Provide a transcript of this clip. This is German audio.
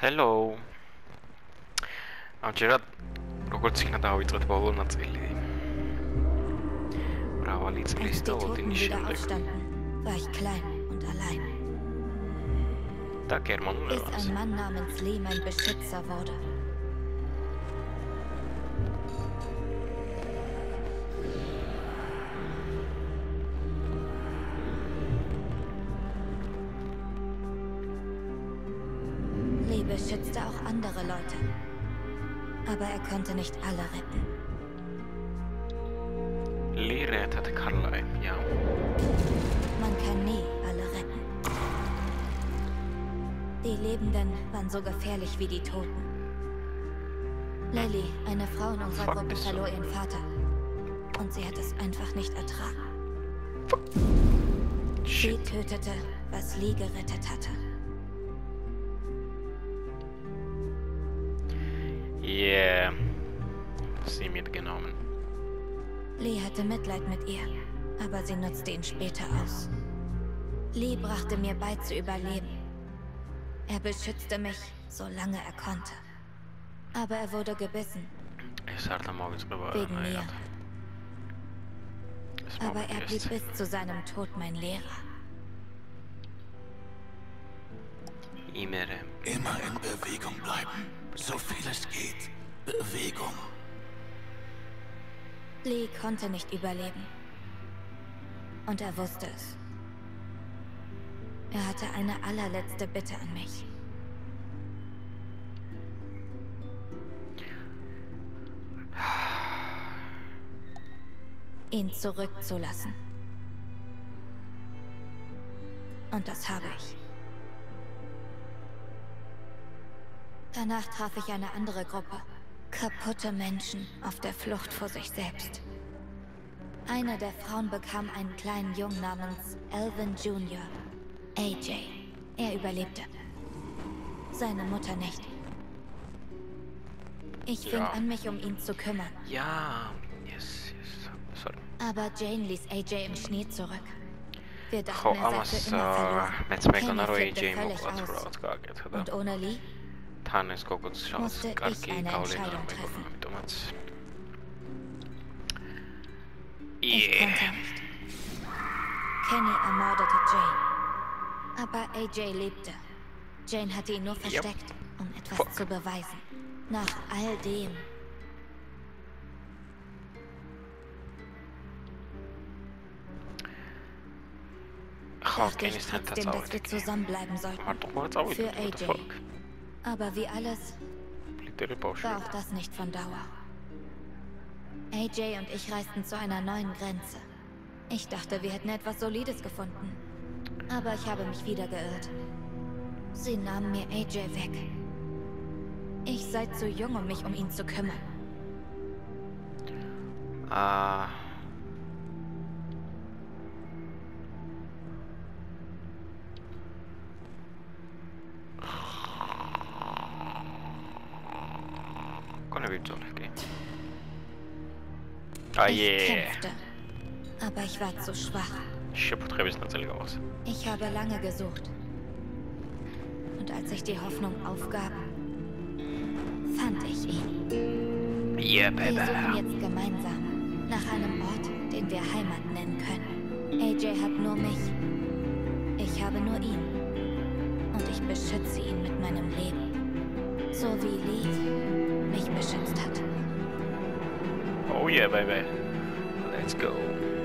Hello. ამჯერად როგორც იქნა დავიწყეთ ბოლო ნაწილი. მრავალი წლის და ოდინის შემდეგ. War ich klein und allein. Da German Bis ein Mann namens Lee mein Beschützer wurde. Lee beschützte auch andere Leute. Aber er konnte nicht alle retten. Lee rettete Carlyle, ja. Man kann nie alle retten. Die Lebenden waren so gefährlich wie die Toten. Lily, eine Frau in unserer Gruppe, verlor ihren Vater. Und sie hat es einfach nicht ertragen. Sie tötete, was Lee gerettet hatte. Yeah. Sie mitgenommen. Lee hatte Mitleid mit ihr, aber sie nutzte ihn später aus. Lee brachte mir bei zu überleben. Er beschützte mich, solange er konnte. Aber er wurde gebissen. Wegen mir. Aber er blieb bis zu seinem Tod mein Lehrer. Immer in Bewegung bleiben. So viel es geht. Bewegung. Lee konnte nicht überleben. Und er wusste es. Er hatte eine allerletzte Bitte an mich. Ihn zurückzulassen. Und das habe ich. Danach traf ich eine andere Gruppe. Kaputte Menschen auf der Flucht vor sich selbst. Eine der Frauen bekam einen kleinen Jungen namens Alvin Jr. AJ. Er überlebte. Seine Mutter nicht. Ich fing an, mich um ihn zu kümmern. Ja, yes. Sorry. Aber Jane ließ AJ im Schnee zurück. Wir dachten, er sei für immer verloren. Kenny flippte völlig aus. Und ohne Lee musste ich eine Entscheidung treffen. Ich konnte nicht. Kenny ermordete Jane. Aber AJ lebte. Jane hatte ihn nur versteckt, um etwas zu beweisen. Nach all dem. Dachte ich trotzdem, dass wir zusammenbleiben sollten. Für AJ. Aber wie alles war auch das nicht von Dauer. AJ und ich reisten zu einer neuen Grenze. Ich dachte, wir hätten etwas Solides gefunden. Aber ich habe mich wieder geirrt. Sie nahmen mir AJ weg. Ich sei zu jung, um mich um ihn zu kümmern. Ich kämpfte, aber ich war zu schwach. Ich habe lange gesucht. Und als ich die Hoffnung aufgab, fand ich ihn. Yeah, Wir suchen jetzt gemeinsam nach einem Ort, den wir Heimat nennen können. AJ hat nur mich. Ich habe nur ihn. Und ich beschütze ihn mit meinem Leben. So wie Lee mich beschützt hat. Oh yeah, baby. Let's go.